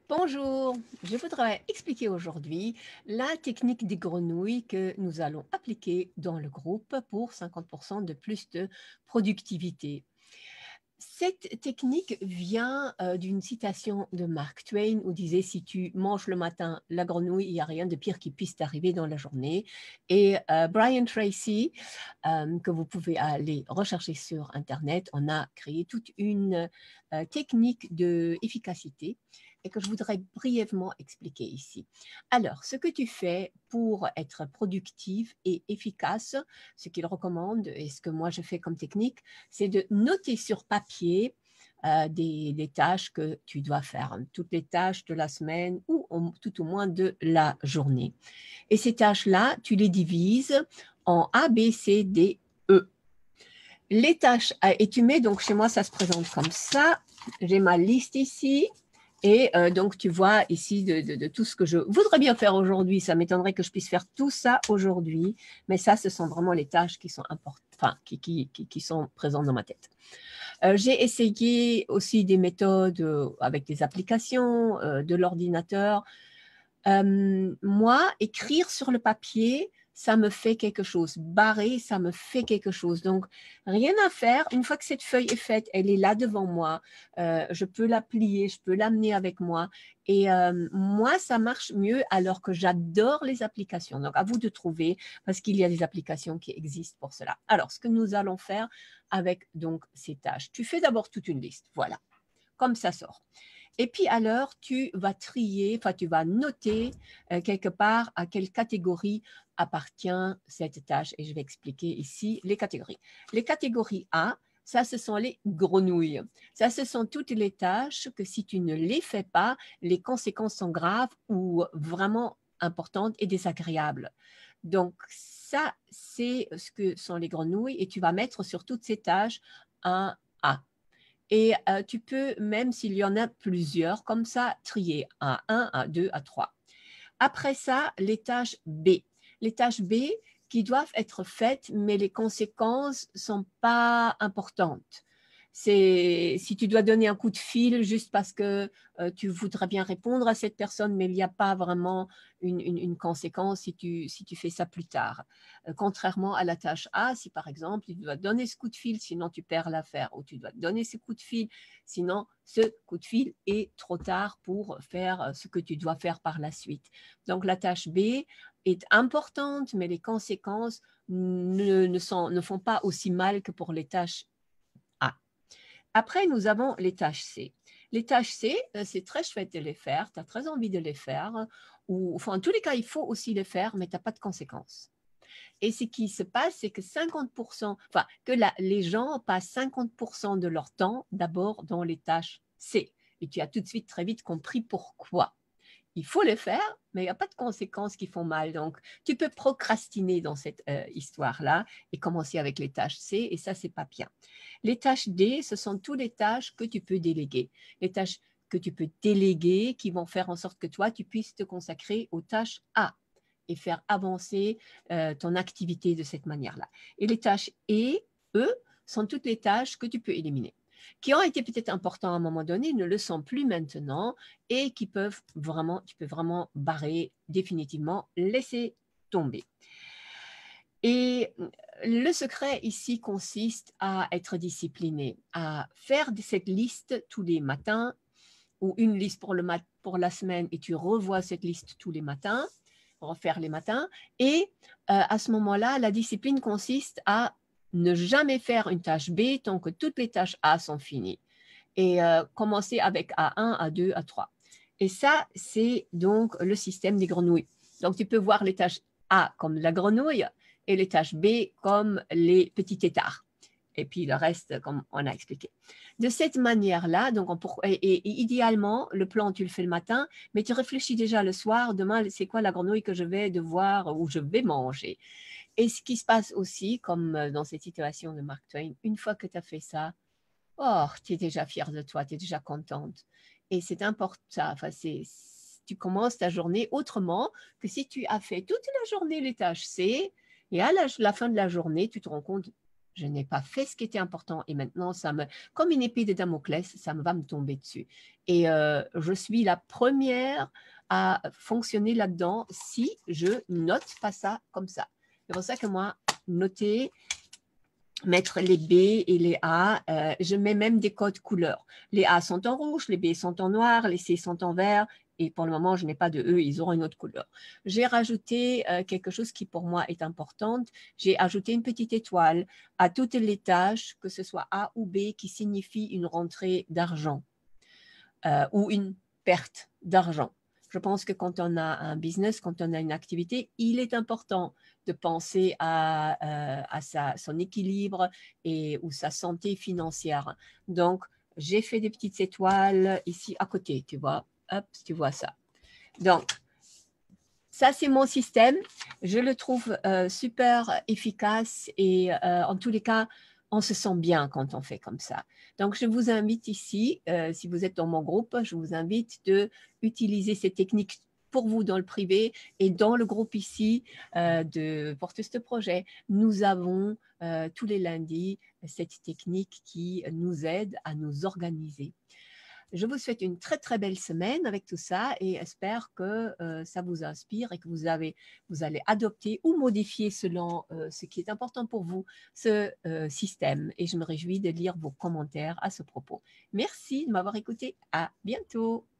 Bonjour, je voudrais expliquer aujourd'hui la technique des grenouilles que nous allons appliquer dans le groupe pour 50% de plus de productivité. Cette technique vient d'une citation de Mark Twain où disait si tu manges le matin la grenouille, il n'y a rien de pire qui puisse t'arriver dans la journée. Et Brian Tracy, que vous pouvez aller rechercher sur Internet, on a créé toute une technique d'efficacité et que je voudrais brièvement expliquer ici. Alors, ce que tu fais pour être productive et efficace, ce qu'il recommande et ce que moi je fais comme technique, c'est de noter sur papier des tâches que tu dois faire, toutes les tâches de la semaine ou tout au moins de la journée. Et ces tâches-là, tu les divises en A, B, C, D, E. Les tâches, et tu mets, donc chez moi, ça se présente comme ça. J'ai ma liste ici. Et donc, tu vois ici de tout ce que je voudrais bien faire aujourd'hui. Ça m'étonnerait que je puisse faire tout ça aujourd'hui. Mais ça, ce sont vraiment les tâches qui sont importantes, enfin, qui sont présentes dans ma tête. J'ai essayé aussi des méthodes avec des applications, de l'ordinateur. Moi, écrire sur le papier, ça me fait quelque chose. Barrer, ça me fait quelque chose. Donc, rien à faire. Une fois que cette feuille est faite, elle est là devant moi. Je peux la plier, je peux l'amener avec moi. Et moi, ça marche mieux alors que j'adore les applications. Donc, à vous de trouver parce qu'il y a des applications qui existent pour cela. Alors, ce que nous allons faire avec donc ces tâches. Tu fais d'abord toute une liste. Voilà, comme ça sort. Et puis alors, tu vas trier, enfin, tu vas noter quelque part à quelle catégorie appartient cette tâche. Et je vais expliquer ici les catégories. Les catégories A, ça, ce sont les grenouilles. Ça, ce sont toutes les tâches que si tu ne les fais pas, les conséquences sont graves ou vraiment importantes et désagréables. Donc, ça, c'est ce que sont les grenouilles et tu vas mettre sur toutes ces tâches un A. Et tu peux, même s'il y en a plusieurs, comme ça, trier à 1, à 2, à 3. Après ça, les tâches B. Les tâches B qui doivent être faites, mais les conséquences ne sont pas importantes. C'est si tu dois donner un coup de fil juste parce que tu voudrais bien répondre à cette personne, mais il n'y a pas vraiment une conséquence si tu fais ça plus tard. Contrairement à la tâche A, si par exemple tu dois donner ce coup de fil, sinon tu perds l'affaire, ou tu dois donner ce coup de fil, sinon ce coup de fil est trop tard pour faire ce que tu dois faire par la suite. Donc la tâche B est importante, mais les conséquences ne font pas aussi mal que pour les tâches A. Après, nous avons les tâches C. Les tâches C, c'est très chouette de les faire, tu as très envie de les faire, ou enfin, en tous les cas, il faut aussi les faire, mais tu n'as pas de conséquences. Et ce qui se passe, c'est que 50%, enfin, que les gens passent 50% de leur temps d'abord dans les tâches C. Et tu as tout de suite très vite compris pourquoi. Il faut les faire, mais il n'y a pas de conséquences qui font mal. Donc, tu peux procrastiner dans cette histoire-là et commencer avec les tâches C, et ça, c'est pas bien. Les tâches D, ce sont toutes les tâches que tu peux déléguer. Les tâches que tu peux déléguer qui vont faire en sorte que toi, tu puisses te consacrer aux tâches A et faire avancer ton activité de cette manière-là. Et les tâches E sont toutes les tâches que tu peux éliminer, qui ont été peut-être importantes à un moment donné, ne le sont plus maintenant et qui peuvent vraiment, tu peux vraiment barrer définitivement, laisser tomber. Et le secret ici consiste à être discipliné, à faire cette liste tous les matins ou une liste pour la semaine et tu revois cette liste tous les matins, refaire les matins. Et à ce moment-là, la discipline consiste à ne jamais faire une tâche B tant que toutes les tâches A sont finies. Et commencer avec A1, A2, A3. Et ça, c'est donc le système des grenouilles. Donc, tu peux voir les tâches A comme la grenouille et les tâches B comme les petits têtards. Et puis le reste, comme on a expliqué. De cette manière-là, donc et idéalement, le plan, tu le fais le matin, mais tu réfléchis déjà le soir, demain, c'est quoi la grenouille que je vais devoir ou je vais manger. Et ce qui se passe aussi, comme dans cette situation de Mark Twain, une fois que tu as fait ça, oh, tu es déjà fière de toi, tu es déjà contente. Et c'est important, enfin, tu commences ta journée autrement que si tu as fait toute la journée les tâches C, et à la fin de la journée, tu te rends compte, Je n'ai pas fait ce qui était important et maintenant, comme une épée de Damoclès, ça va me tomber dessus. Et je suis la première à fonctionner là-dedans si je note pas ça comme ça. C'est pour ça que moi, noter, mettre les B et les A, je mets même des codes couleurs. Les A sont en rouge, les B sont en noir, les C sont en vert, et pour le moment, je n'ai pas de E, ils auront une autre couleur. J'ai rajouté quelque chose qui pour moi est importante. J'ai ajouté une petite étoile à toutes les tâches, que ce soit A ou B, qui signifie une rentrée d'argent ou une perte d'argent. Je pense que quand on a un business, quand on a une activité, il est important de penser à son équilibre ou sa santé financière. Donc, j'ai fait des petites étoiles ici à côté, tu vois. Hop, tu vois ça. Donc, ça, c'est mon système. Je le trouve super efficace et en tous les cas, on se sent bien quand on fait comme ça. Donc, je vous invite ici, si vous êtes dans mon groupe, je vous invite de utiliser ces techniques pour vous dans le privé et dans le groupe ici de Porteuse de projet. Nous avons tous les lundis cette technique qui nous aide à nous organiser. Je vous souhaite une très très belle semaine avec tout ça et espère que ça vous inspire et que vous allez adopter ou modifier selon ce qui est important pour vous ce système. Et je me réjouis de lire vos commentaires à ce propos. Merci de m'avoir écouté. À bientôt.